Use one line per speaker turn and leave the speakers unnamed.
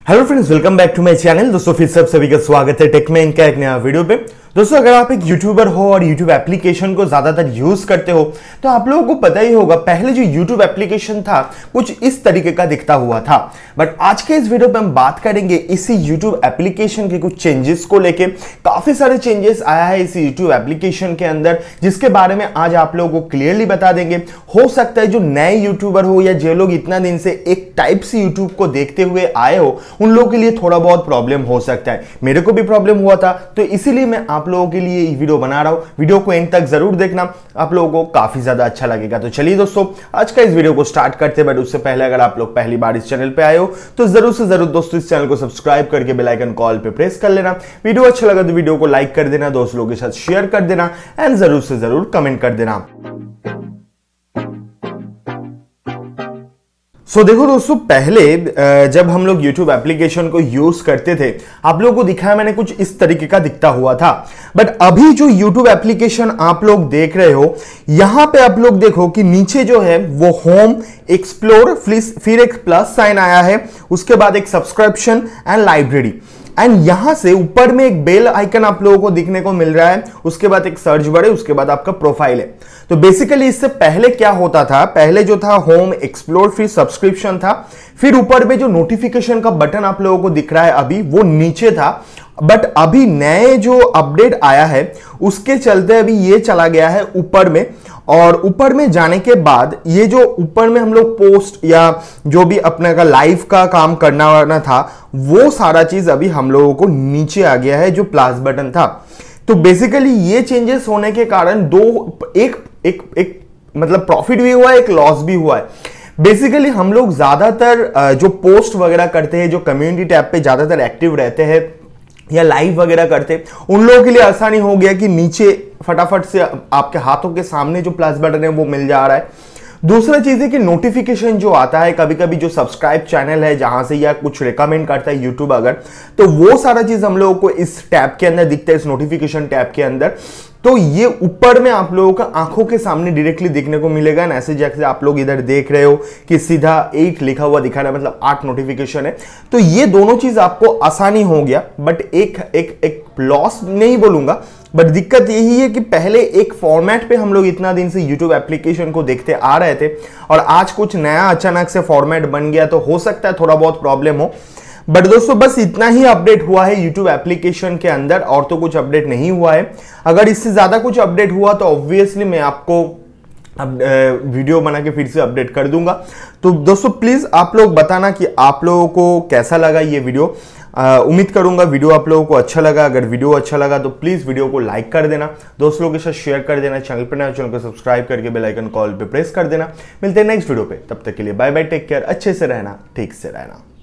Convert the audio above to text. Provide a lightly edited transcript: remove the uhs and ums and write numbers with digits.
Hello friends, welcome back to my channel. दोस्तों फिर सभी का स्वागत है टेकमैन का एक नया वीडियो पे। दोस्तों अगर आप एक यूट्यूबर हो और यूट्यूब एप्लीकेशन को ज्यादातर यूज करते हो तो आप लोगों को पता ही होगा, पहले जो यूट्यूब एप्लीकेशन था कुछ इस तरीके का दिखता हुआ था। बट आज के इस वीडियो पे हम बात करेंगे इसी यूट्यूब एप्लीकेशन के कुछ चेंजेस को लेके। काफी सारे चेंजेस आया है इस यूट्यूब एप्लीकेशन के अंदर, जिसके बारे में आज आप लोगों को क्लियरली बता देंगे। हो सकता है जो नए यूट्यूबर हो या जो लोग इतना दिन से एक टाइप से यूट्यूब को देखते हुए आए हो, उन लोगों के लिए थोड़ा बहुत प्रॉब्लम हो सकता है। मेरे को भी प्रॉब्लम हुआ था, तो इसीलिए मैं आप लोगों के लिए ये वीडियो बना रहा हूं। वीडियो को एंड तक जरूर देखना, आप लोगों को काफी ज्यादा अच्छा लगेगा। तो चलिए दोस्तों आज का इस वीडियो को स्टार्ट करते हैं। बट उससे पहले अगर आप लोग पहली बार इस चैनल पे आए हो तो जरूर से जरूर दोस्तों इस चैनल को सब्सक्राइब करके बेल आइकन कॉल पे प्रेस कर लेना। वीडियो अच्छा लगा तो वीडियो को लाइक कर देना, दोस्त लोगों के साथ शेयर कर देना एंड जरूर से जरूर कमेंट कर देना। देखो दोस्तों, पहले जब हम लोग YouTube एप्लीकेशन को यूज करते थे, आप लोगों को दिखाया मैंने कुछ इस तरीके का दिखता हुआ था। बट अभी जो YouTube एप्लीकेशन आप लोग देख रहे हो, यहां पे आप लोग देखो कि नीचे जो है वो होम, एक्सप्लोर, फिर एक प्लस साइन आया है, उसके बाद एक सब्सक्रिप्शन एंड लाइब्रेरी, एंड यहां से ऊपर में एक बेल आइकन आप लोगों को दिखने को मिल रहा है। उसके बाद एक सर्च बार है, उसके बाद आपका प्रोफाइल है। तो बेसिकली इससे पहले क्या होता था, पहले जो था होम, एक्सप्लोर, फिर सब्सक्रिप्शन था, फिर ऊपर में जो नोटिफिकेशन का बटन आप लोगों को दिख रहा है अभी वो नीचे था। बट अभी नए जो अपडेट आया है उसके चलते अभी ये चला गया है ऊपर में, और ऊपर में जाने के बाद ये जो ऊपर में हम लोग पोस्ट या जो भी अपने का लाइव का काम करना वाला था वो सारा चीज अभी हम लोगों को नीचे आ गया है, जो प्लस बटन था। तो बेसिकली ये चेंजेस होने के कारण एक मतलब प्रॉफिट भी हुआ है, एक लॉस भी हुआ है। बेसिकली हम लोग ज्यादातर जो पोस्ट वगैरह करते हैं, जो कम्युनिटी टैब पे ज्यादातर एक्टिव रहते हैं या लाइव वगैरह करते, उन लोगों के लिए आसानी हो गया कि नीचे फटाफट से आपके हाथों के सामने जो प्लस बटन है वो मिल जा रहा है। दूसरा चीज है कि नोटिफिकेशन जो आता है, कभी कभी जो सब्सक्राइब चैनल है जहां से या कुछ रिकमेंड करता है यूट्यूब अगर, तो वो सारा चीज हम लोगों को इस टैब के अंदर दिखता है, इस नोटिफिकेशन टैब के अंदर। तो ये ऊपर में आप लोगों का आंखों के सामने डायरेक्टली दिखने को मिलेगा। ऐसे जैसे आप लोग इधर देख रहे हो कि सीधा 8 लिखा हुआ दिखा रहा है, मतलब 8 नोटिफिकेशन है। तो ये दोनों चीज आपको आसानी हो गया। बट एक लॉस नहीं बोलूंगा, बट दिक्कत यही है कि पहले एक फॉर्मेट पे हम लोग इतना दिन से YouTube एप्लीकेशन को देखते आ रहे थे और आज कुछ नया अचानक से फॉर्मेट बन गया, तो हो सकता है थोड़ा बहुत प्रॉब्लम हो। बट दोस्तों बस इतना ही अपडेट हुआ है YouTube एप्लीकेशन के अंदर, और तो कुछ अपडेट नहीं हुआ है। अगर इससे ज्यादा कुछ अपडेट हुआ तो ऑब्वियसली मैं आपको अब वीडियो बना के फिर से अपडेट कर दूंगा। तो दोस्तों प्लीज आप लोग बताना कि आप लोगों को कैसा लगा ये वीडियो। उम्मीद करूंगा वीडियो आप लोगों को अच्छा लगा। अगर वीडियो अच्छा लगा तो प्लीज वीडियो को लाइक कर देना, दोस्त लोगों के साथ शेयर कर देना, चैनल पर नया चैनल को सब्सक्राइब करके बेल आइकन कॉल पे प्रेस कर देना। मिलते हैं नेक्स्ट वीडियो पे, तब तक के लिए बाय बाय, टेक केयर, अच्छे से रहना, ठीक से रहना।